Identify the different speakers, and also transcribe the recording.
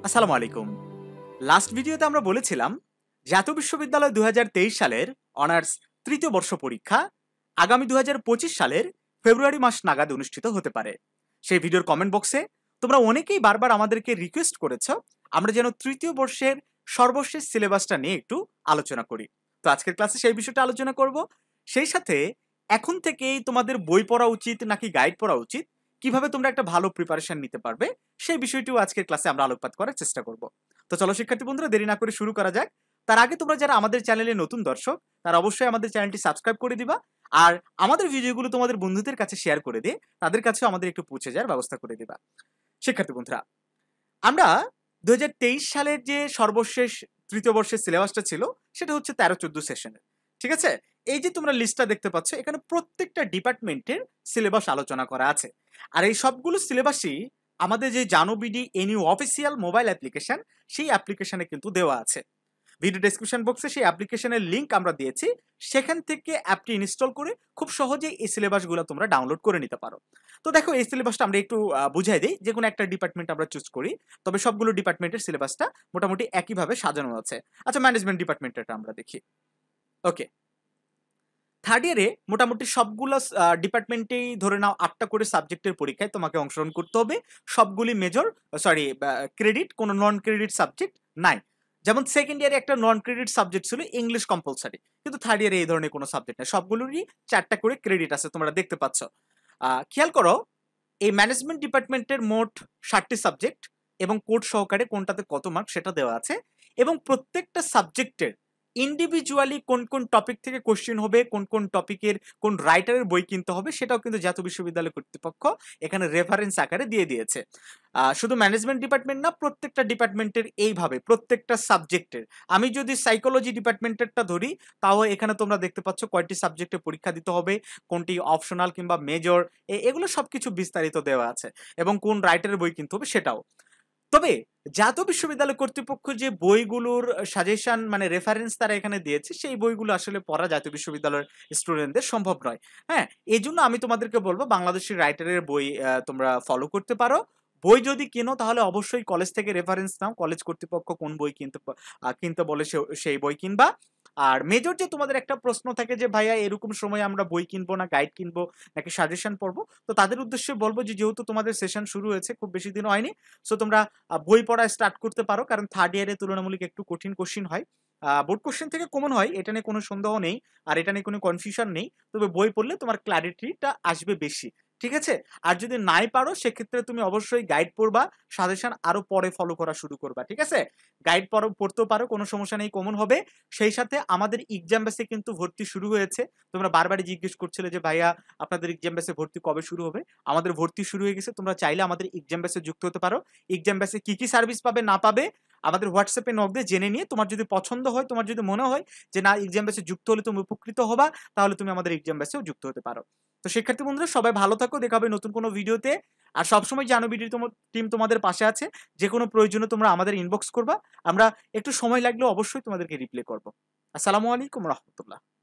Speaker 1: আসসালামু আলাইকুম। লাস্ট ভিডিওতে আমরা বলেছিলাম জাতীয় বিশ্ববিদ্যালয় ২০২৩ সালের অনার্স তৃতীয় বর্ষ পরীক্ষা আগামী ২০২৫ সালের ফেব্রুয়ারি মাস নাগাদ অনুষ্ঠিত হতে পারে। সেই ভিডিওর কমেন্ট বক্সে তোমরা অনেকেই বারবার আমাদেরকে রিকোয়েস্ট করেছো আমরা যেন তৃতীয় বর্ষের সর্বশেষ সিলেবাসটা নিয়ে একটু আলোচনা করি। তো আজকের ক্লাসে সেই বিষয়টা আলোচনা করব। সেই সাথে এখন থেকেই তোমাদের বই পড়া উচিত নাকি গাইড পড়া উচিত, কিভাবে তোমরা একটা ভালো প্রিপারেশন নিতে পারবে, সেই বিষয়টিও আজকের ক্লাসে আমরা আলোকপাত করার চেষ্টা করব। তো চলো শিক্ষার্থী বন্ধুরা, দেরি না করে শুরু করা যাক। তার আগে তোমরা যারা আমাদের চ্যানেলে নতুন দর্শক, তারা অবশ্যই আমাদের চ্যানেলটি সাবস্ক্রাইব করে দিবা, আর আমাদের ভিডিওগুলো তোমাদের বন্ধুদের কাছে শেয়ার করে দিয়ে তাদের কাছেও আমাদের একটু পৌঁছে যাওয়ার ব্যবস্থা করে দিবা। শিক্ষার্থী বন্ধুরা, আমরা ২০২৩ সালের যে সর্বশেষ তৃতীয় বর্ষের সিলেবাসটা ছিল সেটা হচ্ছে ১৩-১৪ সেশনের। ঠিক আছে? এই যে তোমরা লিস্টটা দেখতে পাচ্ছ, এখানে প্রত্যেকটা ডিপার্টমেন্টের সিলেবাস আলোচনা করা আছে। আর এই সবগুলো সিলেবাসই আমাদের যে জানো BD NU official mobile application, সেই অ্যাপ্লিকেশনে কিন্তু দেওয়া আছে। ভিডিও ডেসক্রিপশন বক্সে সেই অ্যাপ্লিকেশনের লিংক আমরা দিয়েছি, সেখান থেকে অ্যাপটি ইনস্টল করে খুব সহজেই এই সিলেবাসগুলো তোমরা ডাউনলোড করে নিতে পারো। তো দেখো, এই সিলেবাসটা আমরা একটু বুঝাই দিই। যে কোনো একটা ডিপার্টমেন্ট আমরা চুজ করি, তবে সবগুলো ডিপার্টমেন্টের সিলেবাসটা মোটামুটি একইভাবে সাজানো আছে। আচ্ছা, ম্যানেজমেন্ট ডিপার্টমেন্টটা আমরা দেখি। ওকে, থার্ড ইয়ারে মোটামুটি সবগুলো ডিপার্টমেন্টেই ধরে নাও ৮টা করে সাবজেক্টের পরীক্ষায় তোমাকে অংশগ্রহণ করতে হবে। সবগুলি মেজর, সরি ক্রেডিট, কোনো নন ক্রেডিট সাবজেক্ট নাই। যেমন সেকেন্ড ইয়ারে একটা নন ক্রেডিট সাবজেক্ট ছিল ইংলিশ কম্পালসারি, কিন্তু থার্ড ইয়ারে এই ধরনের কোনো সাবজেক্ট নেই, সবগুলোরই 4টা করে ক্রেডিট আছে, তোমরা দেখতে পাচ্ছ। খেয়াল করো, এই ম্যানেজমেন্ট ডিপার্টমেন্টের মোট 60টি সাবজেক্ট এবং কোড সহকারে কোনটাতে কত মার্ক সেটা দেওয়া আছে, এবং প্রত্যেকটা সাবজেক্টের ইন্ডিভিজুয়ালি কোন কোন টপিক থেকে কোশ্চেন হবে, কোন কোন টপিকের কোন রাইটারের বই কিনতে হবে, সেটাও কিন্তু জাতীয় বিশ্ববিদ্যালয় কর্তৃপক্ষ এখানে রেফারেন্স আকারে দিয়ে দিয়েছে। শুধু ম্যানেজমেন্ট ডিপার্টমেন্ট না, প্রত্যেকটা ডিপার্টমেন্টের এইভাবে প্রত্যেকটা সাবজেক্টের। আমি যদি সাইকোলজি ডিপার্টমেন্টেরটা ধরি, তাও এখানে তোমরা দেখতে পাচ্ছ কয়টি সাবজেক্টে পরীক্ষা দিতে হবে, কোনটি অপশনাল কিংবা মেজর, এগুলো সবকিছু বিস্তারিত দেওয়া আছে, এবং কোন রাইটারের বই কিনতে হবে সেটাও। তবে জাতীয় বিশ্ববিদ্যালয় কর্তৃপক্ষ যে বইগুলোর সাজেশন মানে রেফারেন্স তারা এখানে দিয়েছে, সেই বইগুলো আসলে পড়া জাতীয় বিশ্ববিদ্যালয়ের স্টুডেন্টদের সম্ভব নয়। হ্যাঁ, এই জন্য আমি তোমাদেরকে বলবো বাংলাদেশের রাইটারের বই তোমরা ফলো করতে পারো। বই যদি কিনো তাহলে অবশ্যই কলেজ থেকে রেফারেন্স নাও, কলেজ কর্তৃপক্ষ কোন বই কিনতে বলে সেই বই কিনবা। আর মেজর যে তোমাদের একটা প্রশ্ন থাকে যে ভাইয়া এরকম সময় আমরা বই কিনবো না গাইড কিনবো নাকি সাজেশন পড়বো, তো তাদের উদ্দেশ্যে বলবো যে যেহেতু তোমাদের সেশন শুরু হয়েছে, খুব বেশি দিন হয়নি, সো তোমরা বই পড়া স্টার্ট করতে পারো, কারণ থার্ড ইয়ারে তুলনামূলক একটু কঠিন কোশ্চিন হয়। বোর্ড কোশ্চেন থেকে কমন হয়, এটা নিয়ে কোনো সন্দেহ নেই, আর এটা নিয়ে কোনো কনফিউশন নেই। তবে বই পড়লে তোমার ক্ল্যারিটিটা আসবে বেশি। ঠিক আছে? আর যদি নাই পারো সেক্ষেত্রে তুমি অবশ্যই গাইড পড়বা, সাজেশন আরো পরে ফলো করা শুরু করবা। ঠিক আছে? গাইড পড়তেও পারো, কোনো সমস্যা নেই, কমন হবে। সেই সাথে আমাদের এক্সাম বেসে কিন্তু ভর্তি শুরু হয়েছে। তোমরা বারবারই জিজ্ঞেস করছিলে যে ভাইয়া আপনাদের এক্সাম বেসে ভর্তি কবে শুরু হবে। আমাদের ভর্তি শুরু হয়ে গেছে, তোমরা চাইলে আমাদের এক্সাম বেসে যুক্ত হতে পারো। এক্সাম বেসে কি কি সার্ভিস পাবে না পাবে আমাদের হোয়াটসঅ্যাপে নক দিয়ে জেনে নিয়ে, তোমার যদি পছন্দ হয়, তোমার যদি মনে হয় যে না এক্সাম বেসে যুক্ত হলে তুমি উপকৃত হবা, তাহলে তুমি আমাদের এক্সাম বেসেও যুক্ত হতে পারো। তো শিক্ষার্থী বন্ধুরা, সবাই ভালো থাকো, দেখা হবে নতুন কোনো ভিডিওতে। আর সবসময় জানো বিডি টিম তোমাদের পাশে আছে, যে কোনো প্রয়োজনে তোমরা আমাদের ইনবক্স করবা, আমরা একটু সময় লাগলেও অবশ্যই তোমাদেরকে রিপ্লাই করবো। আসসালামু আলাইকুম রহমতুল্লাহ।